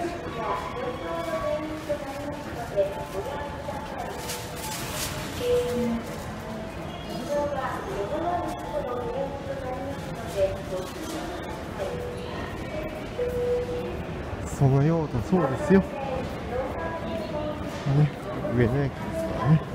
そのようだそうですよ。ね、上野駅ですからね。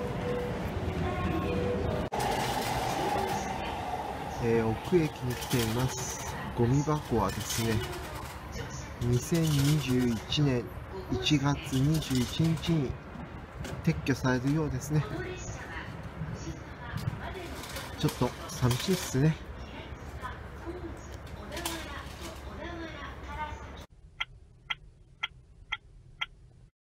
奥駅に来ています。ゴミ箱はですね、2021年1月21日に撤去されるようですね。ちょっと寂しいっすね。